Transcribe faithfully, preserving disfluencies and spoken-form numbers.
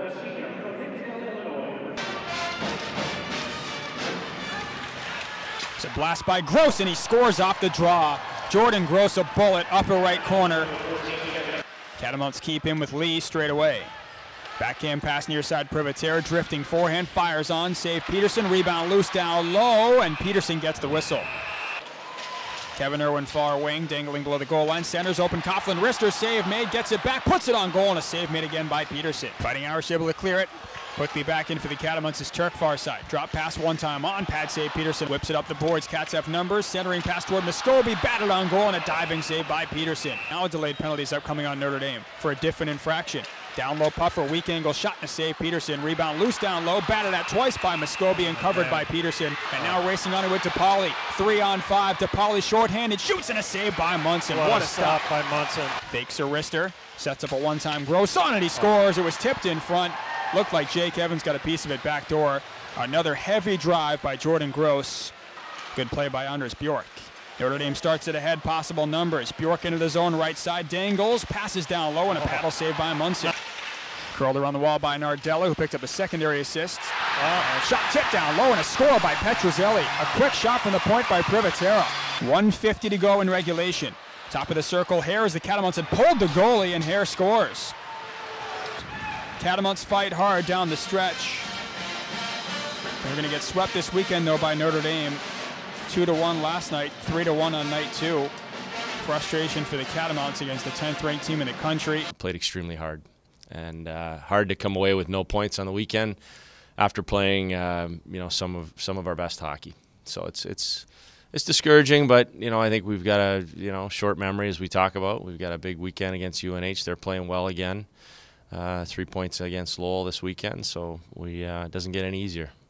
It's a blast by Gross, and he scores off the draw. Jordan Gross, a bullet, upper right corner. Catamounts keep in with Lee straight away. Backhand pass near side, Privatera drifting forehand, fires on, save Peterson, rebound loose down low, and Peterson gets the whistle. Kevin Irwin far wing, dangling below the goal line, centers open, Coughlin, wrister, save made, gets it back, puts it on goal, and a save made again by Peterson. Fighting Irish able to clear it. Quickly back in for the Catamounts is Turk far side. Drop pass one time on, pad save Peterson, whips it up the boards, Cats have numbers, centering pass toward Muskobe, batted on goal, and a diving save by Peterson. Now a delayed penalty is upcoming on Notre Dame for a different infraction. Down low puffer, weak angle shot and a save Peterson. Rebound loose down low, batted at twice by Muskobe and covered by Peterson. And now racing on it with DePauli. Three on five, DePauli shorthanded, shoots and a save by Munson. What, what a a stop stop by Munson. Fakes a wrister, sets up a one-time Gross on it, he scores. It was tipped in front. Looked like Jake Evans got a piece of it back door. Another heavy drive by Jordan Gross. Good play by Anders Bjork. Notre Dame starts it ahead, possible numbers. Bjork into the zone, right side, dangles, passes down low, and a paddle save by Munson. Curled around the wall by Nardella, who picked up a secondary assist. Uh, shot tipped down low, and a score by Petrozelli. A quick shot from the point by Privatera. one fifty to go in regulation. Top of the circle, Hare as the Catamounts had pulled the goalie, and Hare scores. Catamounts fight hard down the stretch. They're going to get swept this weekend, though, by Notre Dame. Two to one last night, three to one on night two. Frustration for the Catamounts against the tenth ranked team in the country. Played extremely hard, and uh, hard to come away with no points on the weekend after playing, um, you know, some of some of our best hockey. So it's it's it's discouraging, but you know, I think we've got a you know short memory as we talk about. We've got a big weekend against U N H. They're playing well again. Uh, three points against Lowell this weekend, so we uh, it doesn't get any easier.